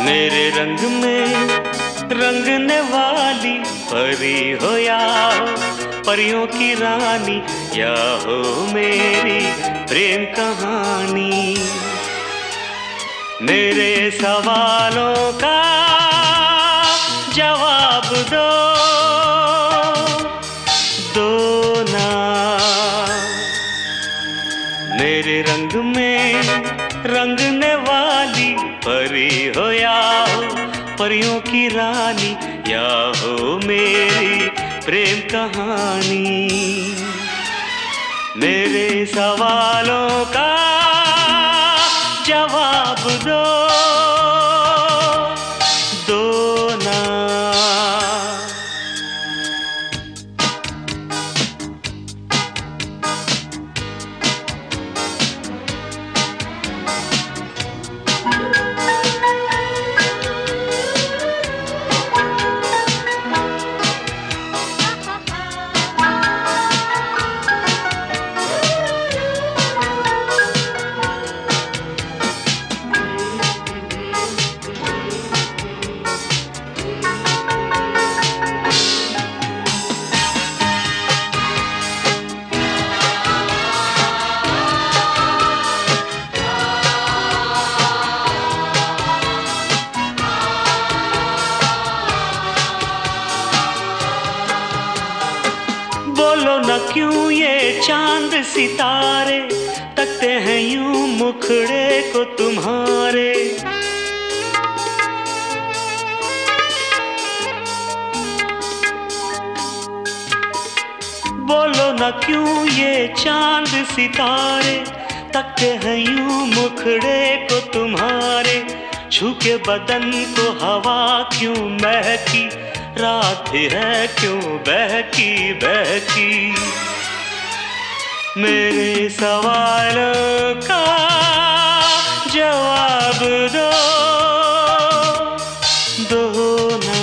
मेरे रंग में रंगने वाली परी हो या हो परियों की रानी, या हो मेरी प्रेम कहानी। मेरे सवालों का जवाब दो, दो ना। मेरे रंग में रंगने वाली परी हो या हो परियों की रानी, या हो मेरी प्रेम कहानी। मेरे सवालों का जवाब दो, दो ना। क्यों ये चांद सितारे तकते हैं यूं मुखड़े को तुम्हारे। बोलो ना क्यों ये चांद सितारे तकते हैं यूं मुखड़े को तुम्हारे। छू के बदन को हवा क्यों महकी, रात है क्यों बहकी बहकी। मेरे सवालों का जवाब दो, दो ना।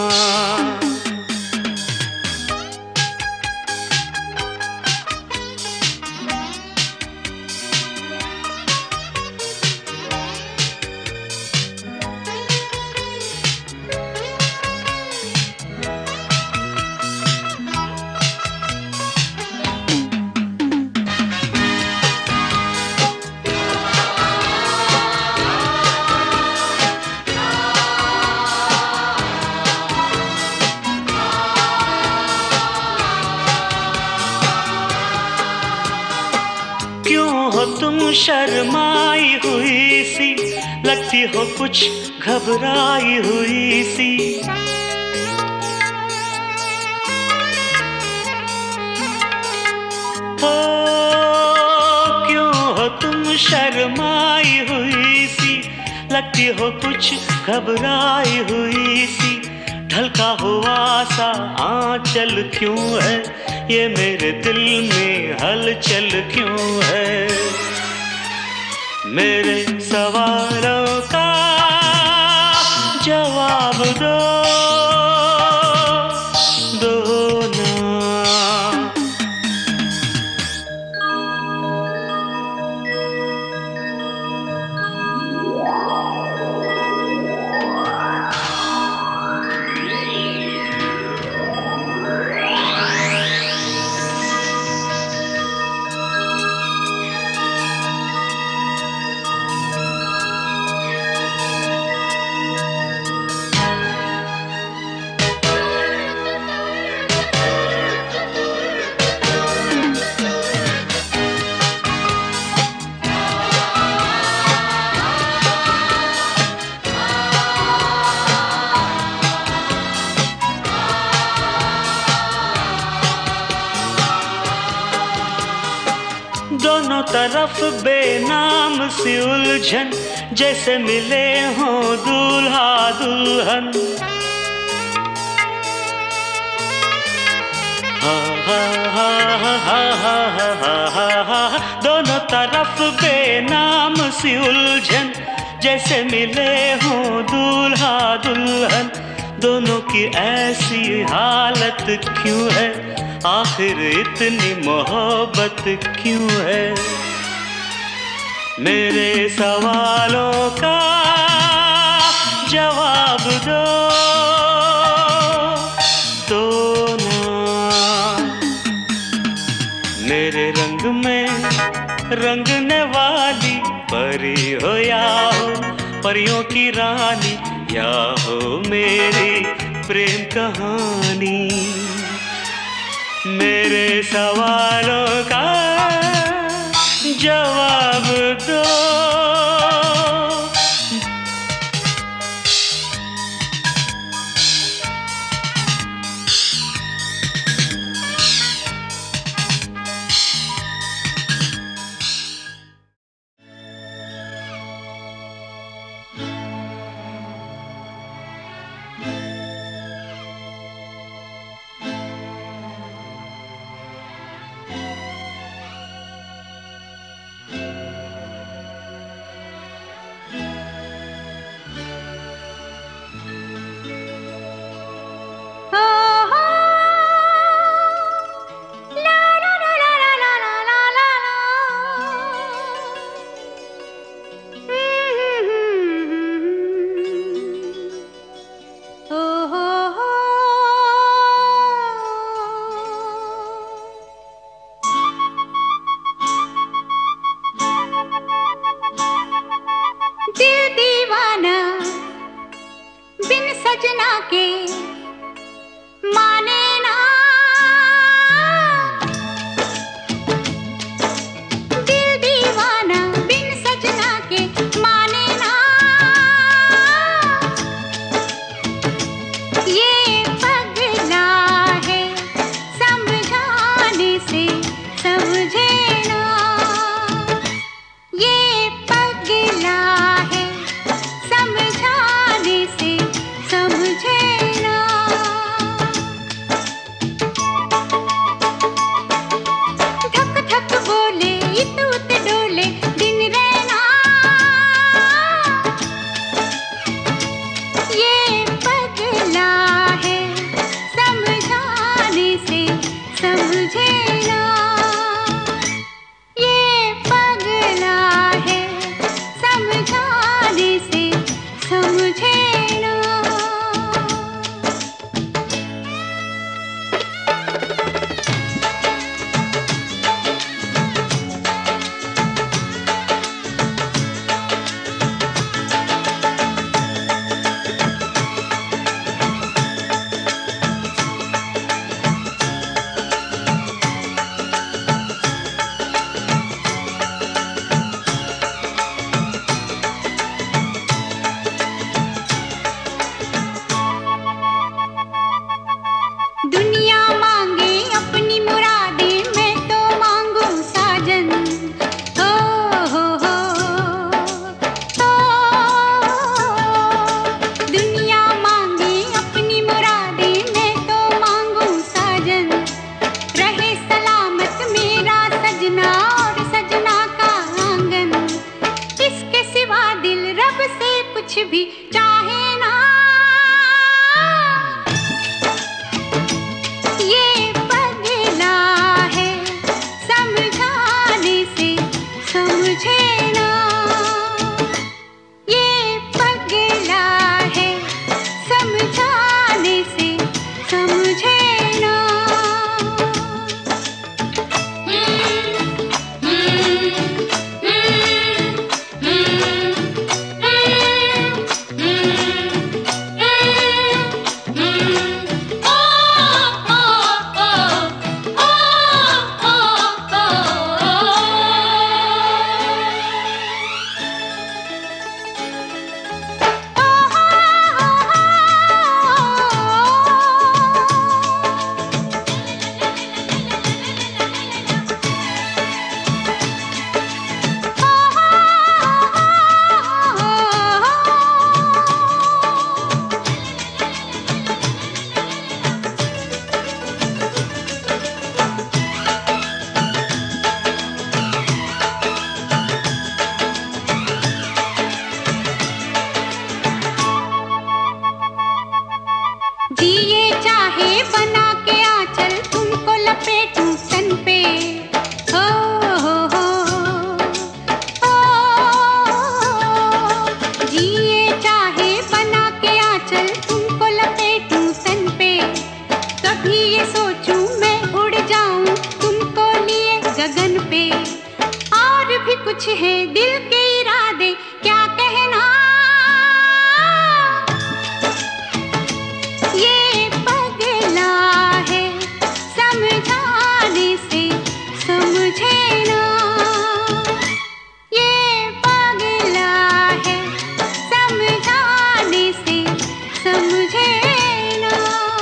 शर्माई हुई सी लगती हो कुछ घबराई हुई सी। हो क्यों हो तुम शर्माई हुई सी लगती हो कुछ घबराई हुई सी। ढलका हुआ सा आंचल क्यों है, ये मेरे दिल में हलचल क्यों है। मेरे सवालों का जवाब दो, दो ना। दोनों तरफ बेनाम सी उलझन, जैसे मिले हों दूल्हा दुल्हन। हा हा हा हा हा हा हा हा। दोनों तरफ बेनाम सी उलझन, जैसे मिले हों दूल्हा दुल्हन। दोनों की ऐसी हालत क्यों है, आखिर इतनी मोहब्बत क्यों है। मेरे सवालों का जवाब दो तो ना। मेरे रंग में रंगने वाली परी हो या हो परियों की रानी, या हो मेरी प्रेम कहानी। मेरे सवालों का जवाब दो। कुछ है दिल के इरादे, क्या कहना। ये पगला है समझाने से समझे ना, ये पगला है समझाने से समझे ना।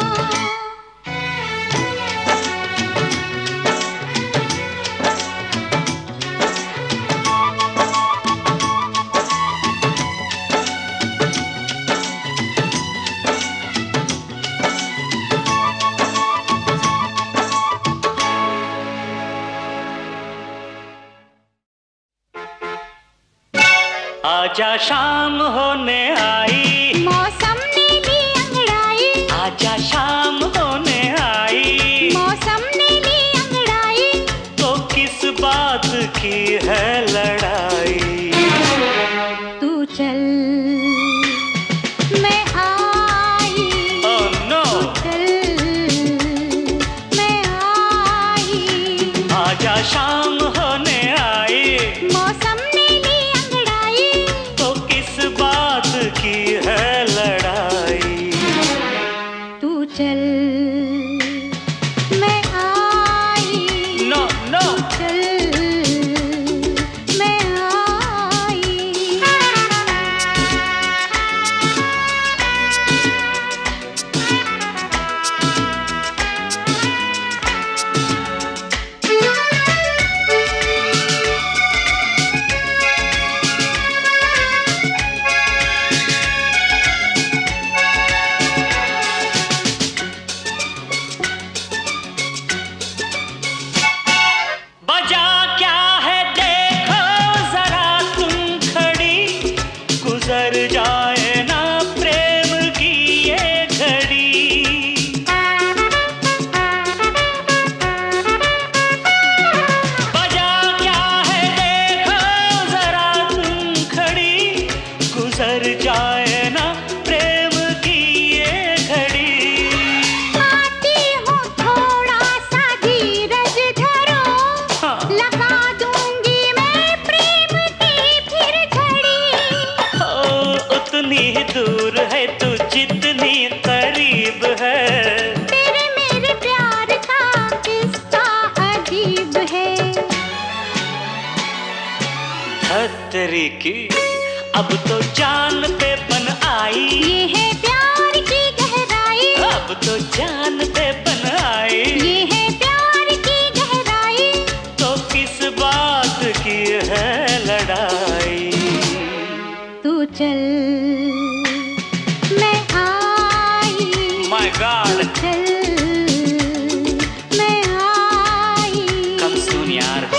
आजा शाम होने आई, मौसम ने ली अंगड़ाई। आजा शाम होने आई, मौसम ने ली अंगड़ाई। तो किस बात की है लड़ाई। तू चल मैं आई। Oh no! तू चल मैं आई। आजा शाम होने आई, मौसम ने ली अंगड़ाई। तो किस बात की है लड़ाई। तू चल मैं आई। No, no! चल मैं आई। बजा क्या है देखो जरा तुम खड़ी, गुजर जाए ना प्रेम की ये घड़ी। बजा क्या है देखो जरा तुम खड़ी, गुजर जाए ना प्रेम की ये घड़ी। आती हूँ थोड़ा सा धीरज धरो, हाँ। लगा दूंगी मैं प्रेम की फिर झड़ी। ओ, उतनी ही दूर है तू जितनी करीब है। तेरे मेरे प्यार का किस्सा अजीब है। हथरी की अब तो जान पे बन आई, ये है प्यार की गहराई। अब तो जान पे बन आई। ये है प्यार की गहराई। तो किस बात की है लड़ाई। तू चल मैं आई। माय गॉड, चल मैं आई। कम सुन यार।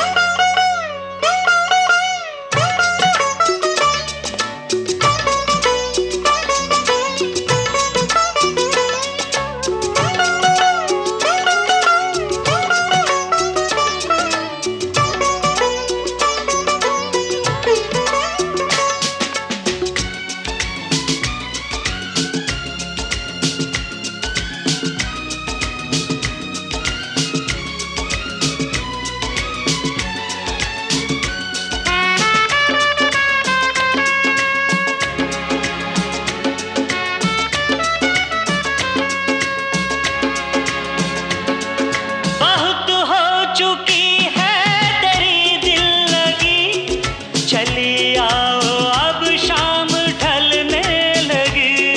बहुत हो चुकी है तेरी दिल लगी, चली आओ अब शाम ढलने लगी।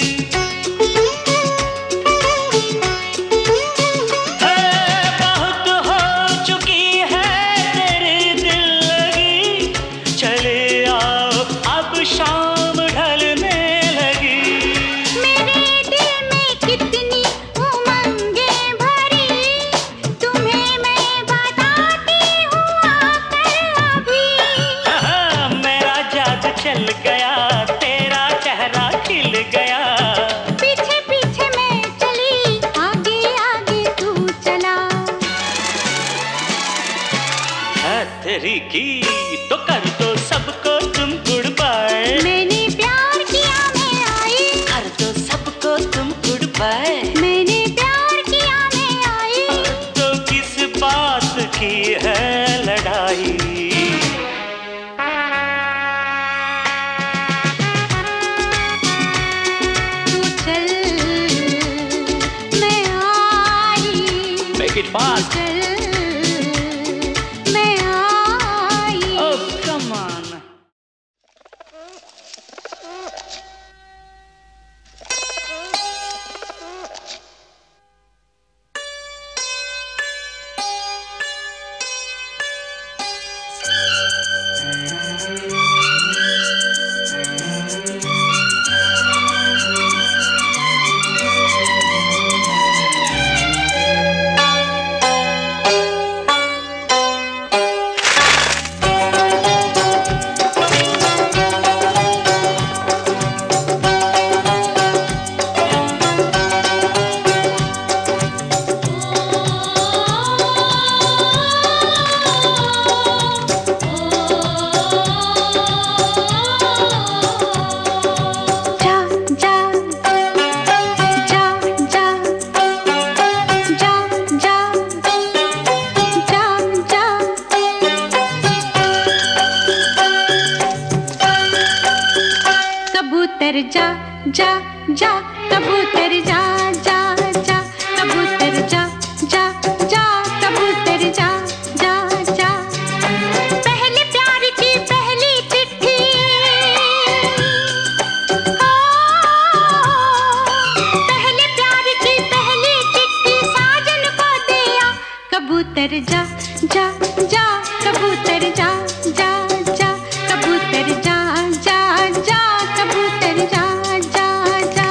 है बहुत हो चुकी है तेरी दिल लगी, चले आओ अब शाम ढलने लगी। मेरे दिल में कितनी उमंगें भरी, तुम्हें मैं बताती हूँ आकर अभी। मेरा जादू चल गया, तेरा चेहरा खिल गया। पीछे पीछे मैं चली, आगे आगे तू चला। हथरी की तो कर दो सबको तुम गुड बाय। मैंने प्यार किया मैं आई। कर दो सबको तुम गुड बाय। मैंने प्यार किया मैं आई। तो किस बात की है लड़ाई। it fast. मैं आई. Oh, come on. जा जा जा कबूतर जा जा जा कबूतर जा जा जा कबूतर जा जा जा. पहले प्यार की पहली चिट्ठी पहले प्यार की पहली चिट्ठी साजन को दिया. कबूतर जा जा जा कबूतर जा जा जा कबूतर जा जा जा कबूतर जा जा जा.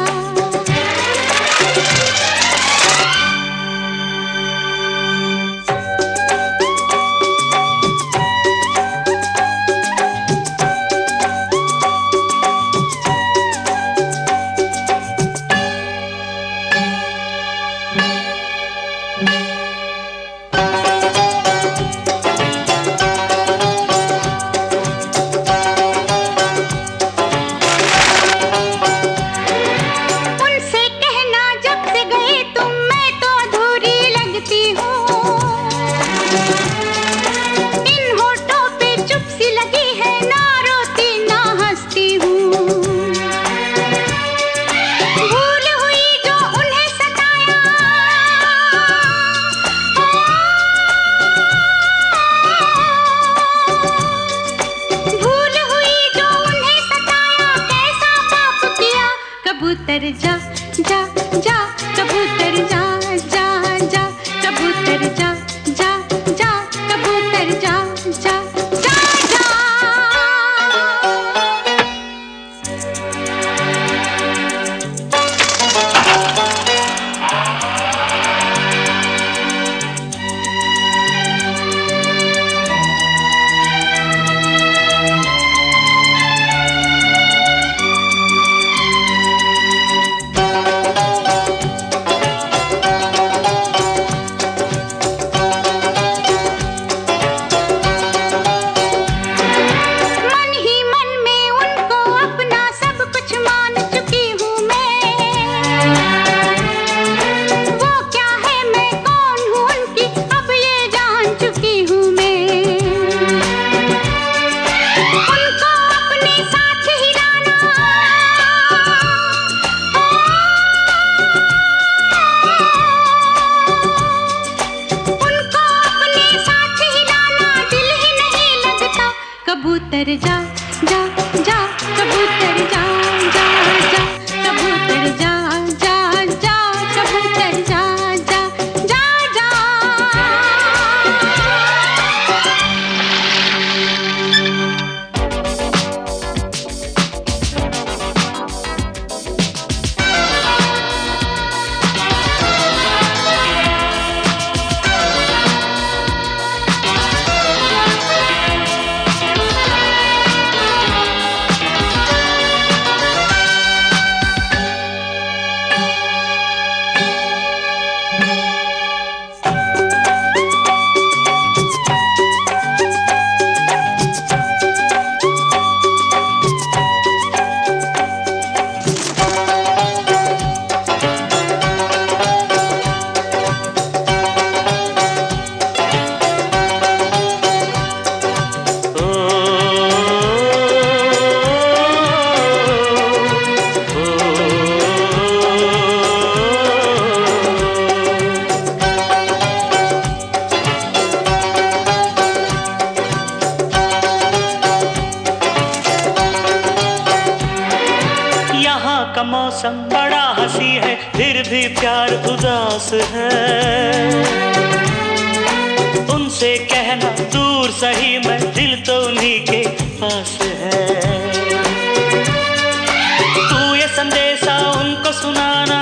कबूतर जा जा जा कबूतर जा जा जा कबूतर जा जा जा कबूतर जा जा जा जा. का मौसम बड़ा हंसी है, फिर भी प्यार उदास है। उनसे कहना दूर सही मैं, दिल तो उन्हीं के पास है। तू ये संदेशा उनको सुनाना,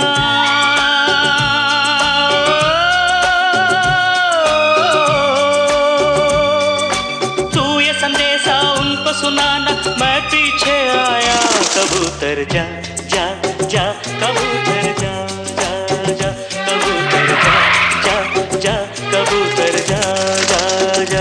तू ये संदेशा उनको सुनाना, मैं पीछे आया। कबूतर जा जा जा, कबूतर जा जा जा, कबूतर जा जा जा, कबूतर जा जा जा।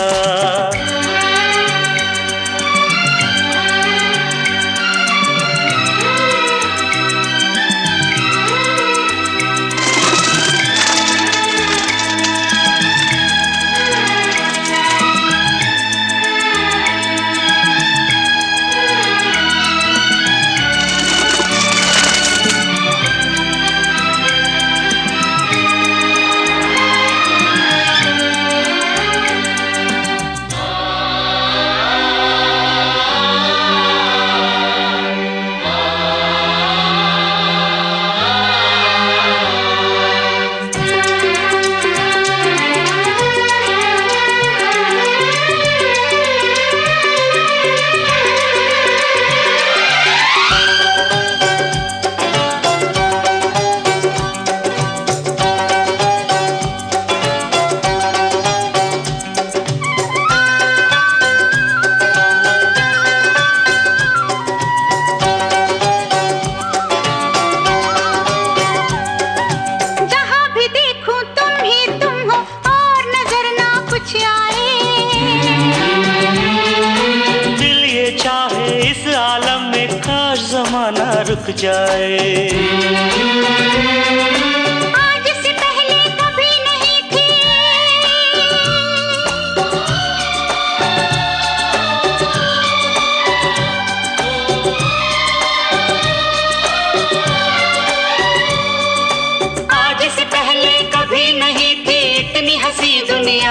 रुक जाए। आज से पहले कभी नहीं थी, आज से पहले कभी नहीं थी इतनी हंसी दुनिया।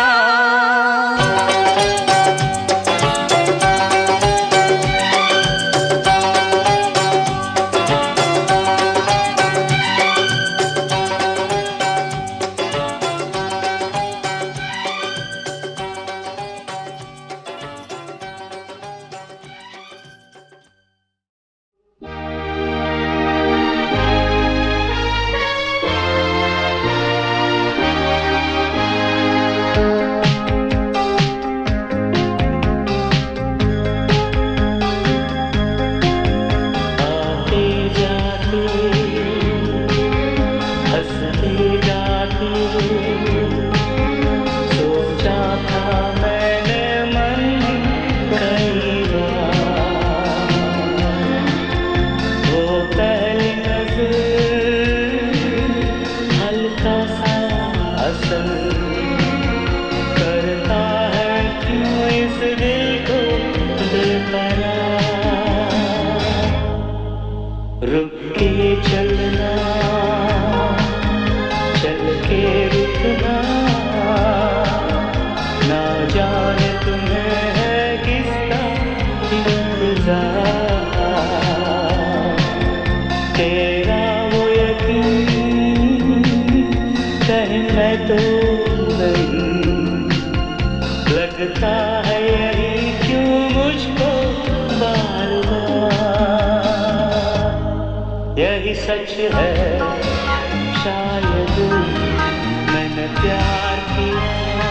सच है शायद मैंने प्यार किया,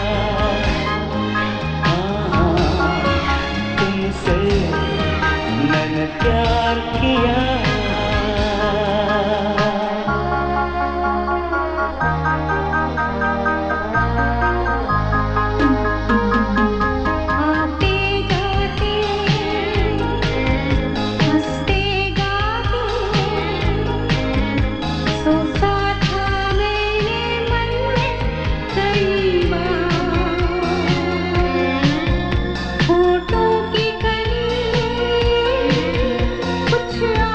तुमसे मैंने प्यार किया। होठों की कली कुछ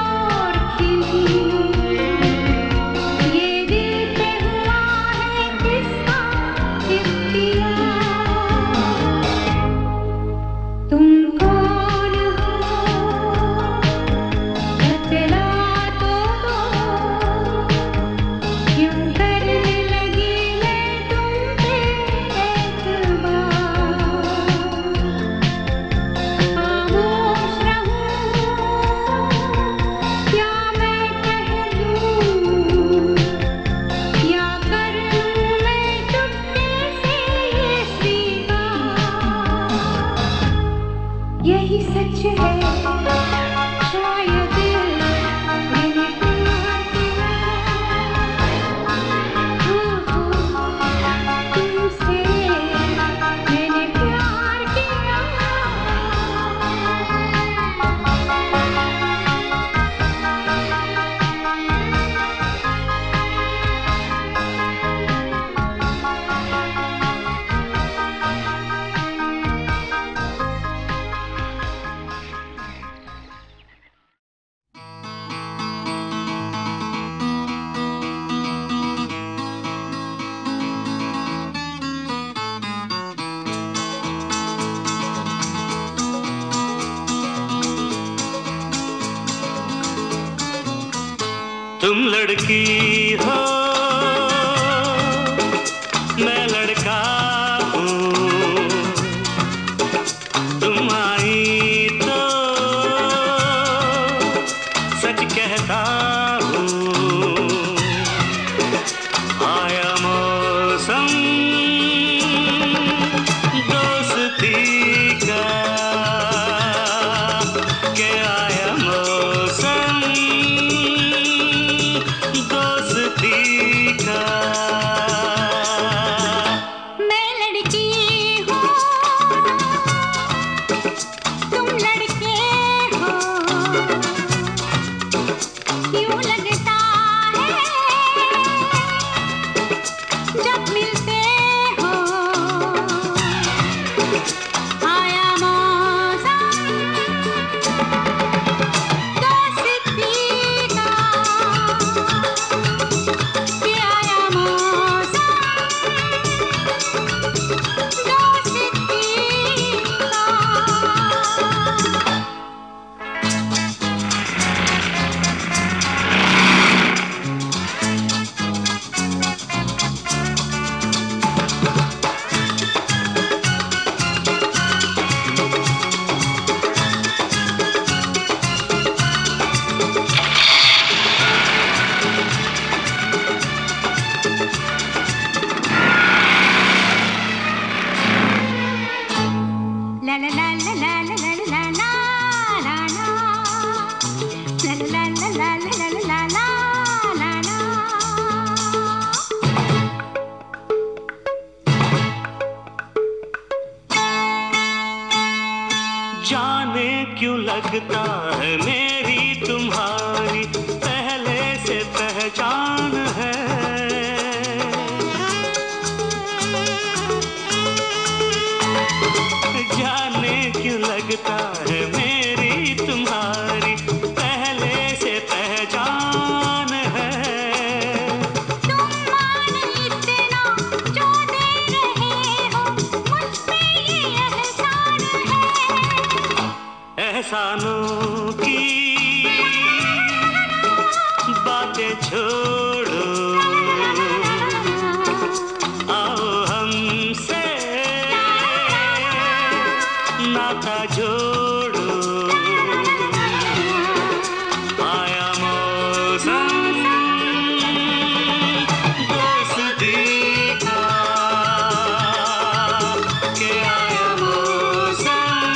तुम लड़की हो मैं लड़का हूँ, तुम आई तो सच कहता हूँ। आया मौसम दोस्ती का, के आया मौसम दोस्ती का। मैं लड़की हूँ तुम लड़के हो, क्यों लगता है जब मिलते हो। आया मौसम दोस्ती का, कि आया मौसम दोस्ती का। La la la la la la la la la la la. La la la la la la la la la la. जाने क्यों लगता है मेरी तुम्हारी पहले से पहचान है। जाने क्यों लगता है मेरी तुम्हारी पहले से पहचान है। तुम मान इतना जो दे रहे हो, मुझ पे ये एहसान है। एहसानों की बातें छोड़ो, आओ हमसे नाता जोड़ो। आया मौसम दोस्ती का, के आया मौसम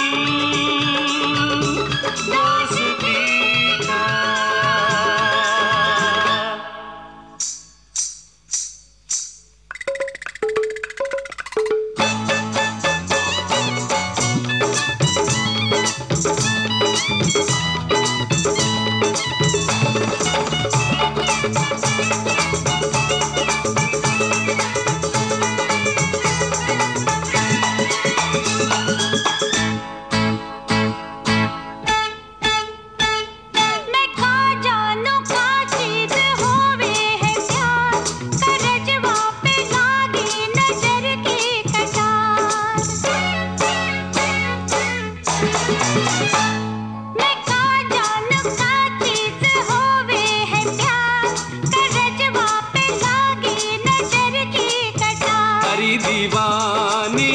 दोस्ती का। मैं खा जानू का चीज होवे है प्यार, करजवा पे लागी नजर की कटार। मैं खा जानू का चीज होवे है प्यार, करजवा पे लागी नजर की कटार। हरी दीवानी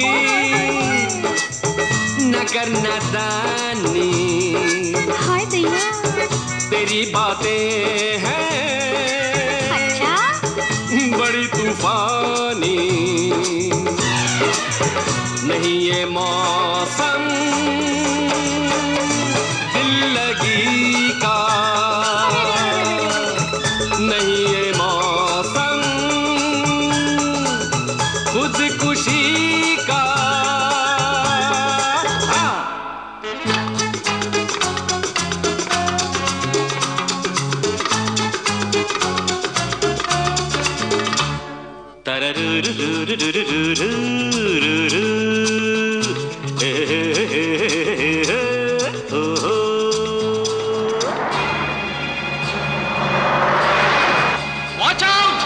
न करना दानी, हाय दैया। तेरी बातें हैं अच्छा बड़ी तूफानी। नहीं ये मौसम दिल लगी का, नहीं ये मौसम खुदकुशी का। हाँ। Watch out!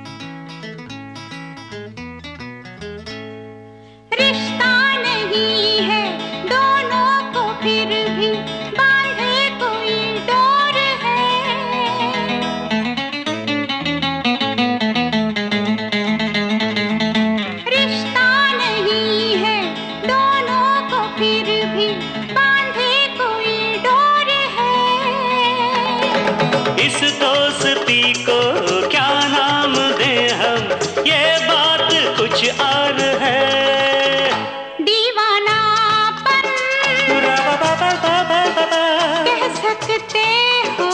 रिश्ता नहीं कुछ और है। दीवानापन कह सकते हो,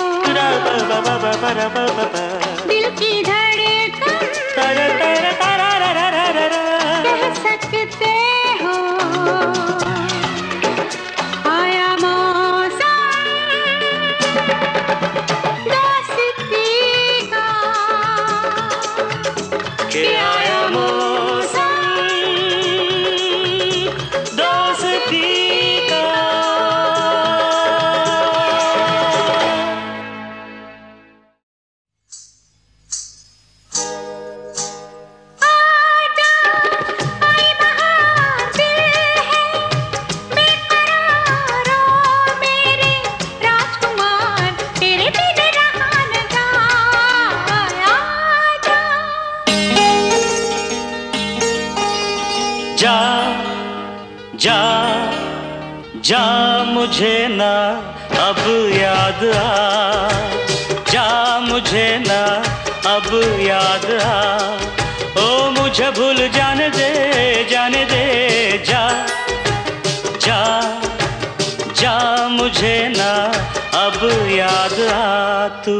दिल की धड़कन कह सकते हो। आया मौसम दोस्ती का, के आया मौसम दोस्ती का। आजा आई बहार दिल है बेकरारो, मेरे राजकुमार तेरे बिन रहा न जाए। आजा जा जा जा मुझे ना अब याद आ, जा मुझे ना अब याद आ। ओ मुझे भूल जाने दे, जाने दे। जा जा जा मुझे ना अब याद आ तू।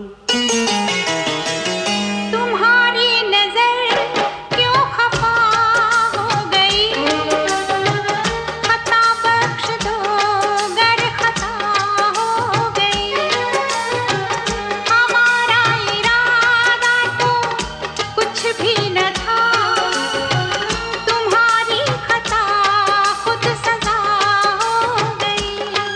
तुम्हारी नजर क्यों खफा हो गई, खता बख्श दो गर खता हो गई। हमारा इरादा तो कुछ भी न था, तुम्हारी खता खुद सजा हो गई।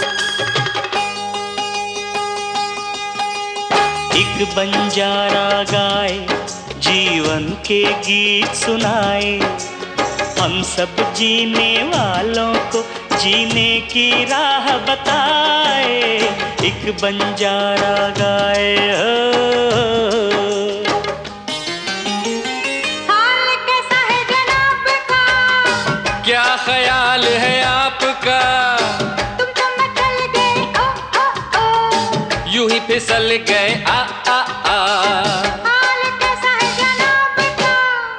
एक बंजारा गाए जीवन के गीत सुनाए, हम सब जीने वालों को जीने की राह बताए। एक बंजारा गाए हो। हाल कैसा है जनाब का, क्या ख्याल है आपका? तुम तो मचल गए ओ ओ ओ। यूं ही फिसल गए आ आ आ। हाल कैसा है जनाब का,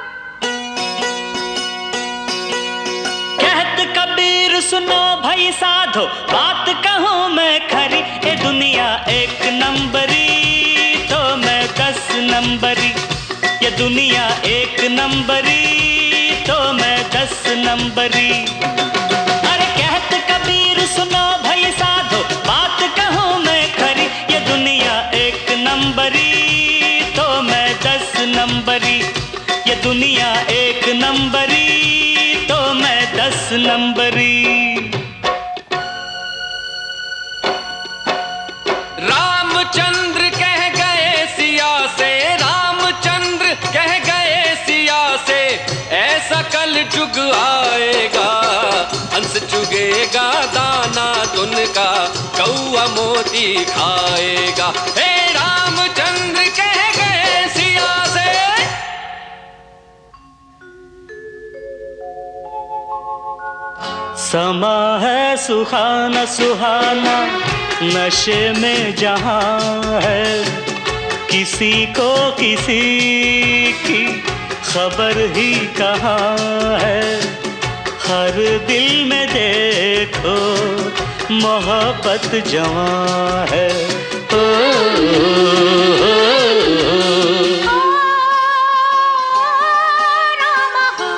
कहत कबीर सुनो भाई साधो, बात कहूँ मैं खरी। ये दुनिया एक नंबरी तो मैं 10 नंबरी। ये दुनिया एक नंबरी तो मैं 10 नंबरी। अरे कहत कबीर सुनो भाई साधो, बात कहूँ मैं खरी। ये दुनिया एक नंबरी तो मैं 10 नंबरी। ये दुनिया एक नंबरी तो मैं 10 नंबरी। रामचंद्र कह गए सिया से, रामचंद्र कह गए सिया से, ऐसा कल जुग आएगा, हंस चुगेगा दाना दुन का, कौआ मोती खाएगा। हे रामचंद्र कह गए सिया से। समा है सुहाना सुहाना, नशे में जहां है, किसी को किसी की खबर ही कहाँ है। हर दिल में देखो मोहब्बत जवां है। ओ, रामा हो,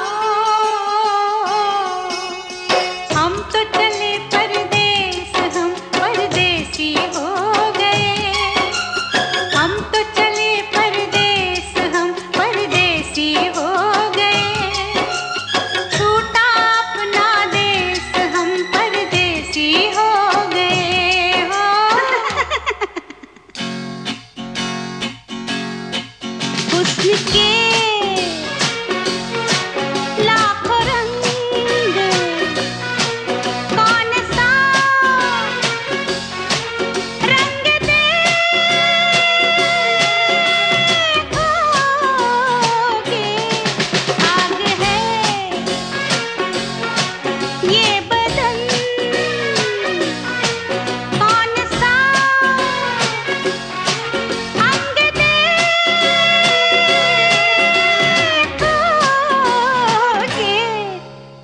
हम तो चले परदेस, हम परदेसी हो गए। हम तो चले परदेस, हम परदेसी हो गए। छूटा अपना देश, हम परदेसी हो गए हो।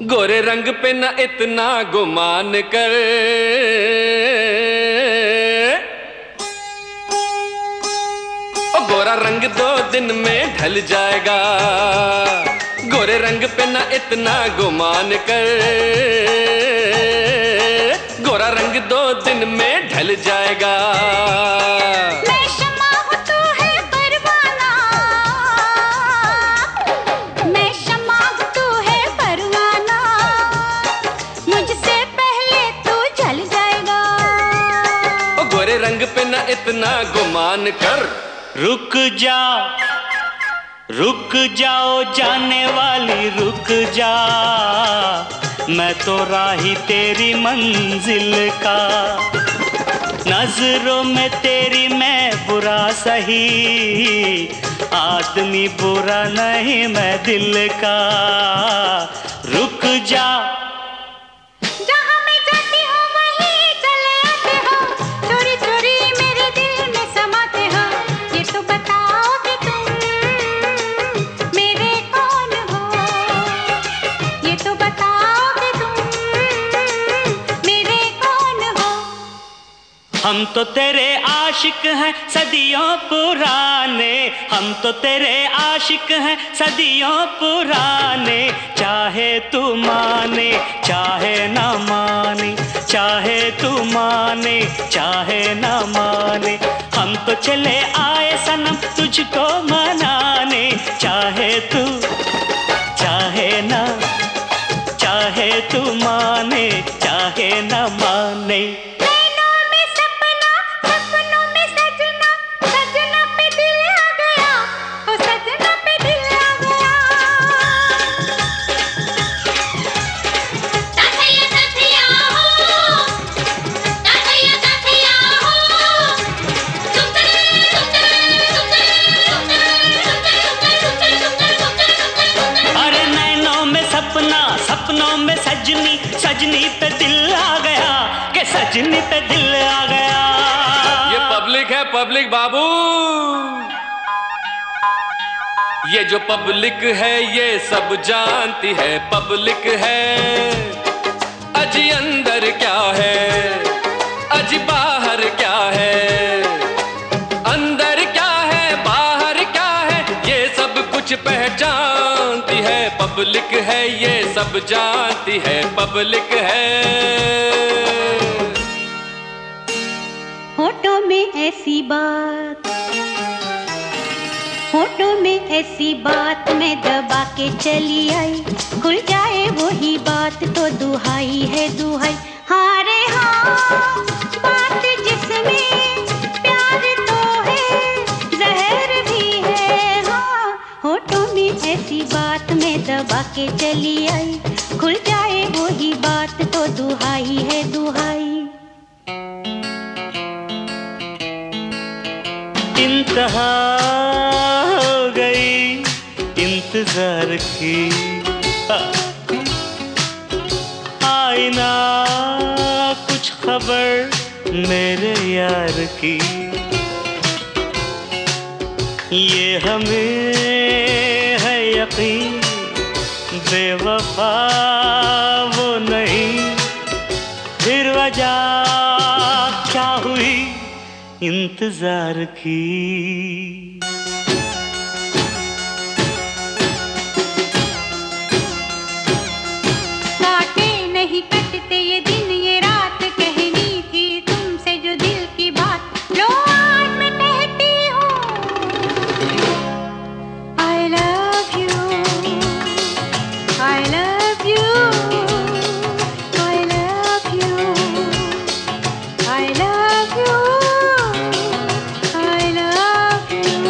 गोरे रंग पे न इतना गुमान कर, ओ गोरा रंग 2 दिन में ढल जाएगा। गोरे रंग पे न इतना गुमान कर, गोरा रंग 2 दिन में ढल जाएगा। मैं शमा हूँ तू है परवाना, मैं शमा हूँ तू है परवाना, मुझसे पहले तू जल जाएगा। ओ गोरे रंग पे न इतना गुमान कर। रुक जाओ जाने वाली रुक जा, मैं तो राही तेरी मंजिल का। नजरों में तेरी मैं बुरा सही, आदमी बुरा नहीं मैं दिल का। रुक जा, जहाँ मैं जाती हूँ वहीं चले आते हो, चोरी चोरी मेरे दिल में समाते हो। ये तो बताओ कि तुम मेरे कौन हो, ये तो बताओ कि तुम मेरे कौन हो। हम तो तेरे आशिक हैं सदियों पुराने, हम तो तेरे आशिक हैं सदियों पुराने। चाहे तू माने चाहे ना माने, चाहे तू माने चाहे ना माने, हम तो चले आए सनम तुझको मनाने। चाहे तू चाहे ना, चाहे तू माने चाहे ना माने। नैनों में सपना, सपनों में सजना, सजना पे दिल आ गया, ओ सजना पे दिल आ गया। ताथैया ताथैया हो, ताथैया ताथैया हो, सुंदर अरे नैनों में सपना, सपनों में सजनी, सजनी पे दिल आ गया, के सजनी पे दिल आ गया। ये पब्लिक है पब्लिक बाबू, ये जो पब्लिक है ये सब जानती है पब्लिक है। अजी अंदर क्या है, अजी बाहर क्या है, अंदर क्या है बाहर क्या है, ये सब कुछ पहचानती है पब्लिक है, ये सब जानती है पब्लिक है। होठों में ऐसी बात, होठों में ऐसी बात मैं दबा के चली आई, खुल जाए वही बात तो दुहाई है दुहाई। हाँ रे हाँ, बात जिसमें प्यार तो है जहर भी है। हाँ, होठों में ऐसी बात मैं दबा के चली आई, खुल जाए वही बात तो दुहाई है दुहाई। इंतहा हो गई इंतजार की, आई ना कुछ खबर मेरे यार की। ये हमें है यकीन बेवफा वो नहीं, फिर वजह क्या हुई इंतजार की। काटे नहीं कटते ये दिन ये रात, कहनी थी तुमसे जो दिल की बात, लो आज मैं कहती हूँ I love you, I love you, I love you, I love you, I love you।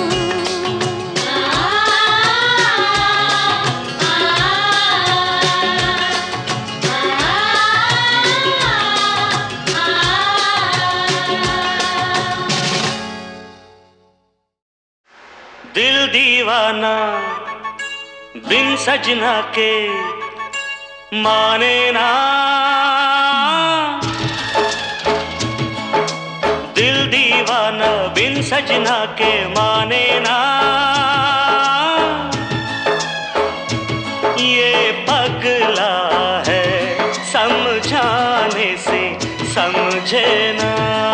दिल दीवाना बिन सजना के माने ना, दिल दीवाना बिन सजना के माने ना। ये पगला है समझाने से समझे ना,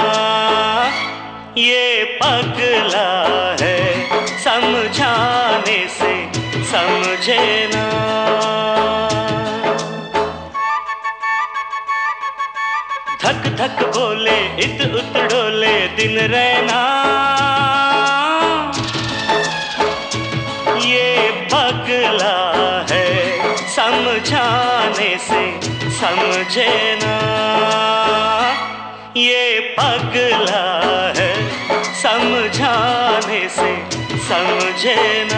ये पगला है समझाने से समझे ना। धक धक बोले इत उत डोले दिन रहना, ये पगला है समझाने से समझे ना, ये पगला है समझाने से समझे ना।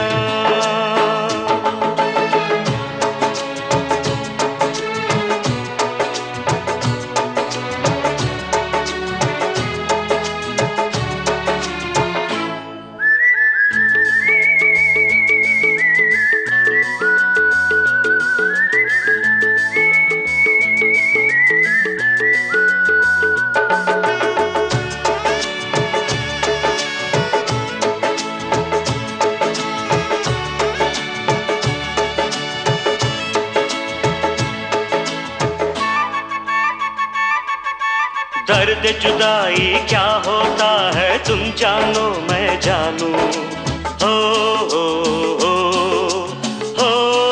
दर्द जुदाई क्या होता है तुम जानो मैं जानू, हो हो हो हो।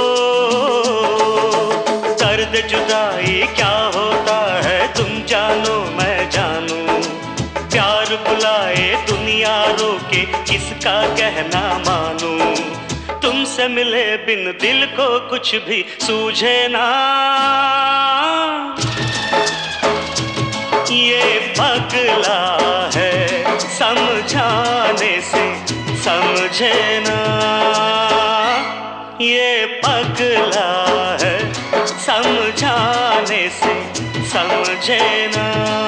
दर्द जुदाई क्या होता है तुम जानो मैं जानू, प्यार बुलाए दुनिया रोके किसका कहना मानू, तुमसे मिले बिन दिल को कुछ भी सूझे ना, ये पगला है समझाने से समझे ना, ये पगला है समझाने से समझे ना।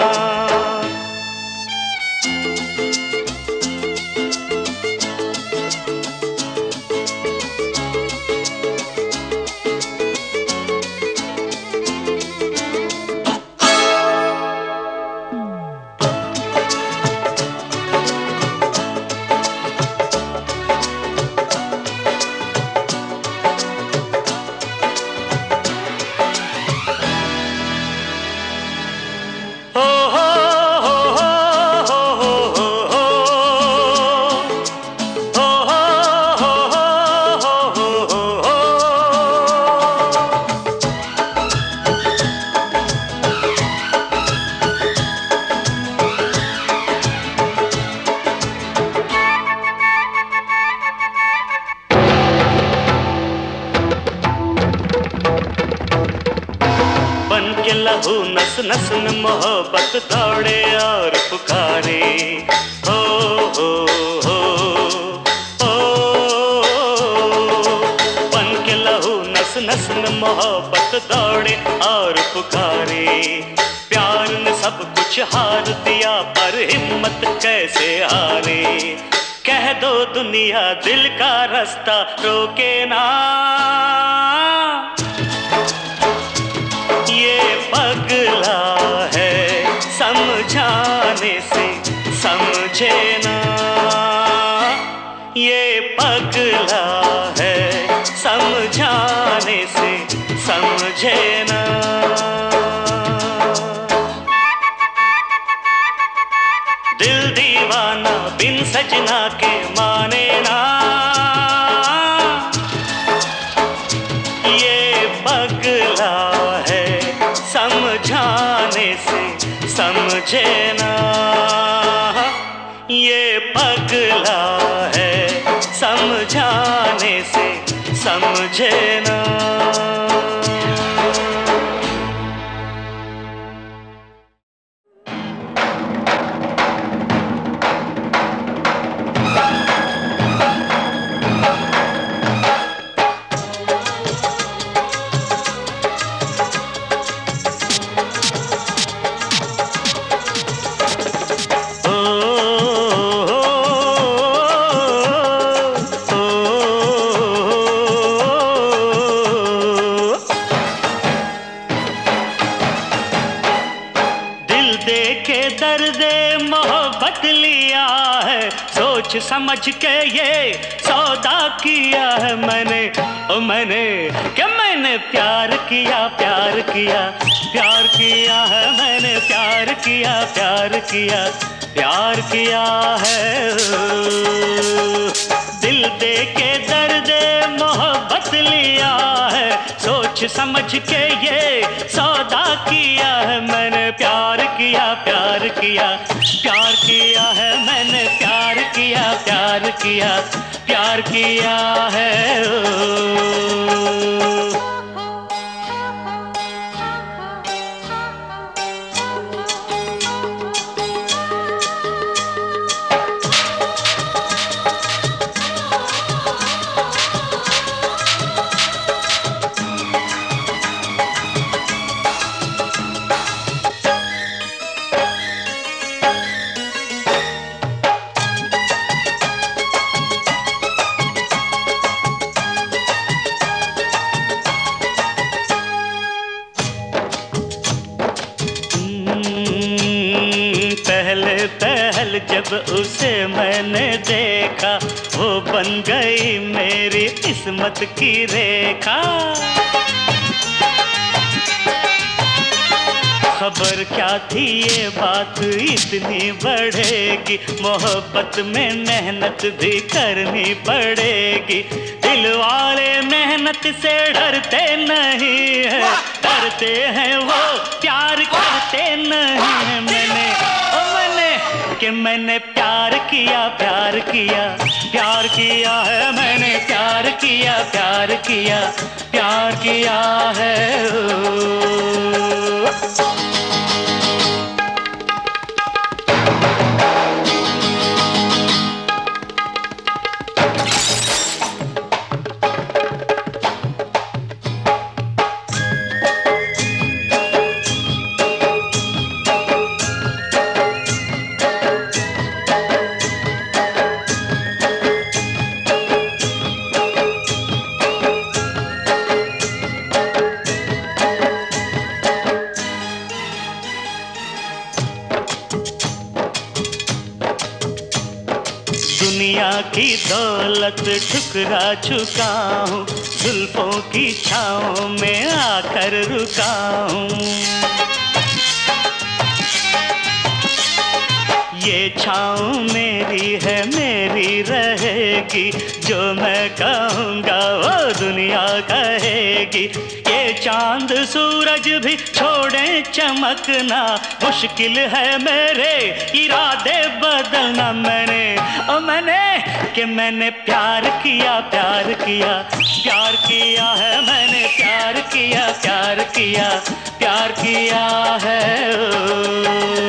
नस नस में मोहब्बत दौड़े और पुकारे, हो हो हो हो। बन के लहू नस नस में मोहब्बत दौड़े और पुकारे, प्यार ने सब कुछ हार दिया पर हिम्मत कैसे हारे, कह दो दुनिया दिल का रास्ता रोके ना, ये पगला है समझाने से समझे ना, ये पगला है समझाने से समझे ना। दिल दीवाना बिन सजना के माने ना, ये पगला है समझाने से समझे ना, ये पगला है समझाने से समझे ना। सोच समझ के ये सौदा किया है मैंने, ओ मैंने कि मैंने प्यार किया, प्यार किया, प्यार किया है मैंने, प्यार किया, प्यार किया, प्यार किया है। दिल दे के दर्द मोहब्बत लिया है, सोच समझ के ये सौदा किया है मैंने, प्यार किया, प्यार किया, प्यार किया है मैंने, प्यार किया, प्यार किया, प्यार किया है। जब उसे मैंने देखा वो बन गई मेरी किस्मत की रेखा। खबर क्या थी ये बात इतनी बढ़ेगी, मोहब्बत में मेहनत भी करनी पड़ेगी। दिल वाले मेहनत से डरते नहीं है, डरते हैं वो प्यार करते नहीं है। मैंने प्यार किया, प्यार किया, प्यार किया है मैंने, प्यार किया, प्यार किया, प्यार किया है। की दौलत ठुकरा चुका हूँ, जुल्फों की छाँव में आकर रुका हूँ। ये छाँव मेरी है, मेरी रहेगी, जो मैं कहूँगा वो दुनिया कहेगी। ये चांद सूरज भी छोड़े चमकना, मुश्किल है मेरे इरादे बदलना। मैंने कि मैंने प्यार किया, प्यार किया, प्यार किया है मैंने, प्यार किया, प्यार किया, प्यार किया है।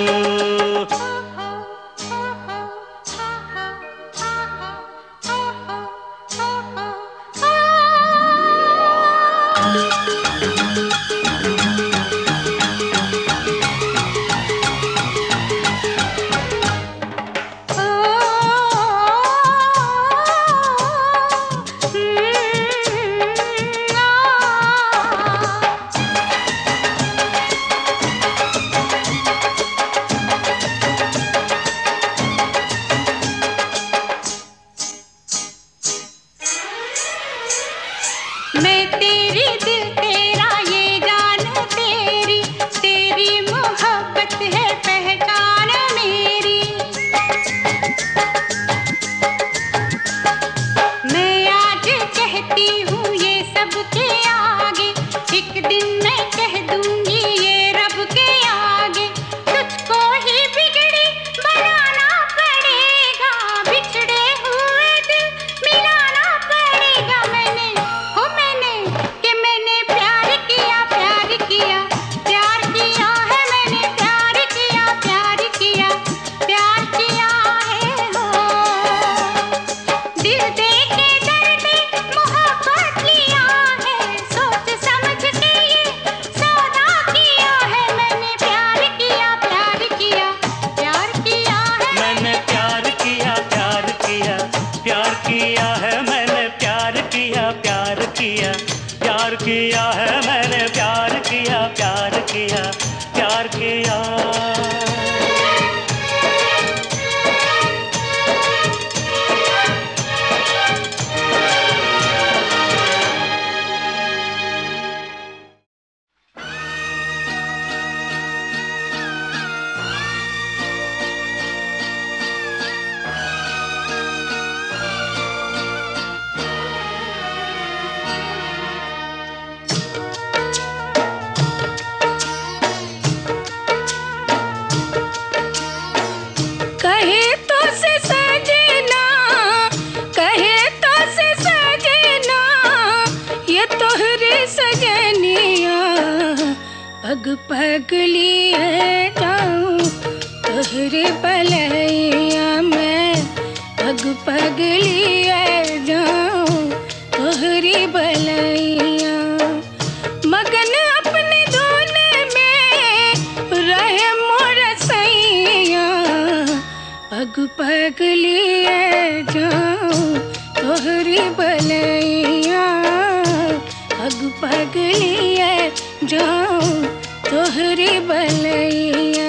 पग पग लिए जाऊं तोहरे बलैया में, पग पग लिए जाऊं तोहरी बलैया। मगन अपने धोने में रहे मोर सैया, पग पग लिए जाऊं तोहरी बलैया, पग पग लिए जाऊं तोहरी बलैया।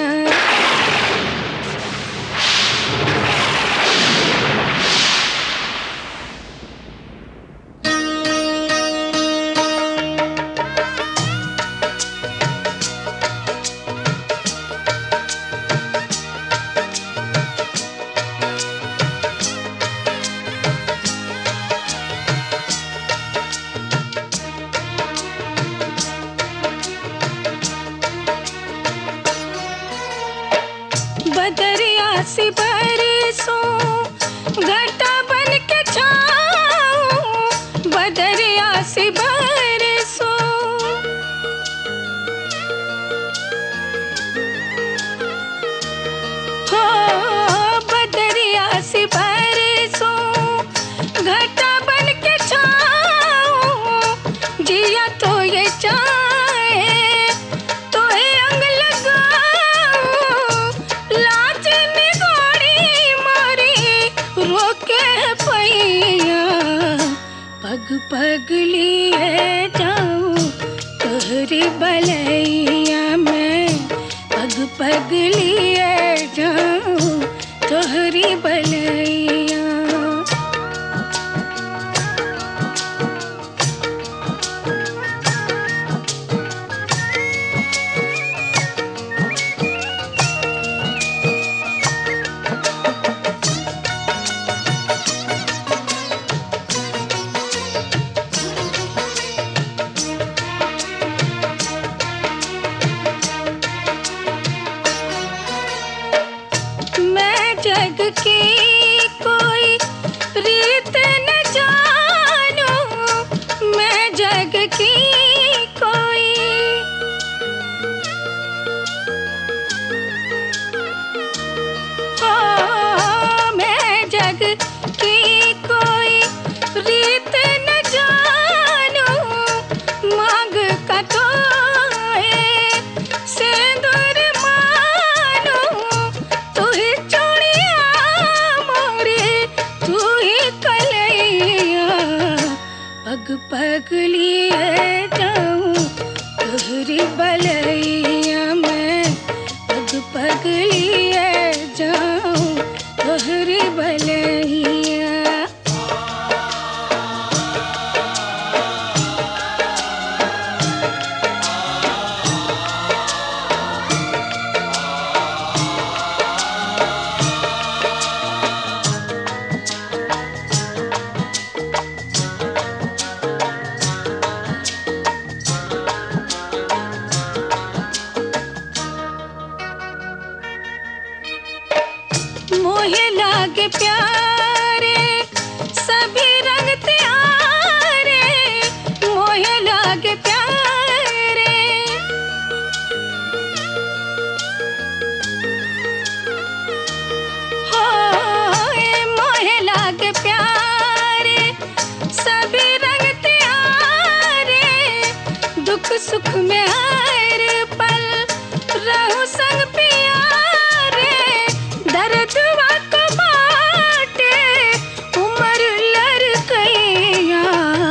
बदरिया से बरसों घटा बन के छाऊं, बदरिया से बरसों हो, बदरिया से बरसों घटा बन के छाऊं, जिया तो ये चाहे तो ये अंग लगाऊं, लाज निगोड़ी मोरी रोके पैया, पग पग लिए जाऊं तोहरी बलैया में, पग पग लिए जाऊं तोहरी बलैया। मैं जग की कोई रीत न जानूं, मैं जग की कोई हो, मैं जग की कोई रीत न जानूं, मांग का तो सिंदूर मानूं, तू ही चूड़िया मोरी तू ही कलैया, पग पग लिए जाऊं तोहरी बलैया में, पग पग लिए जाऊं तोहरी बलैया। मोहे लागे प्यारे सभी रंग त्यारे, मोहे लागे प्यारे हो, मोहे लागे प्यारे सभी रंग त्यारे, दुख सुख में हर पल रहूं संग प्यारे, दर्द को बाटे उमर लड़कैया,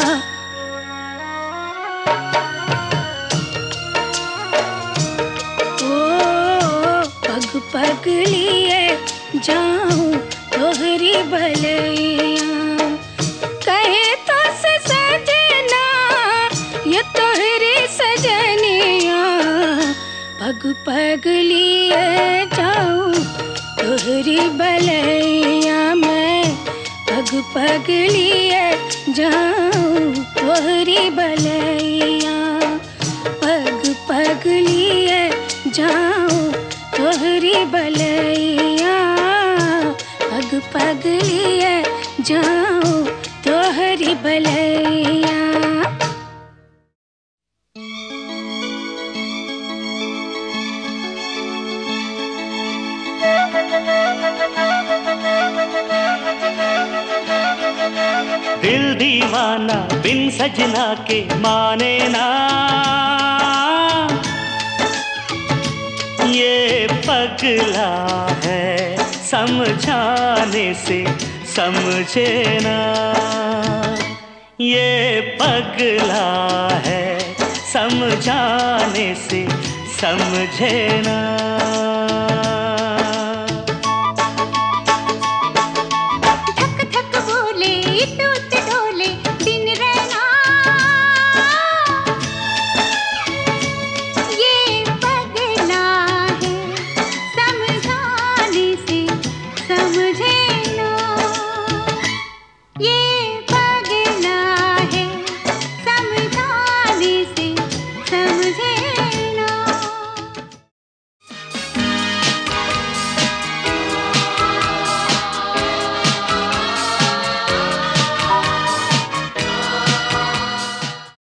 ओ पग पग लिए जाऊं तोहरी बलैया, कहे तो से सजना ये तोहरी सजनिया, पग पग लिए जाऊं तोहरी बलैया में, पग पग लिए जाऊं तोहरी बलैया, पग पग लिए जाऊं तोहरी बलैया, पग पग लिए जाऊं तोहरी बलैया। दिल दीवाना बिन सजना के माने ना, ये पगला है समझाने से समझे ना, ये पगला है समझाने से समझे ना। धक धक बोले तो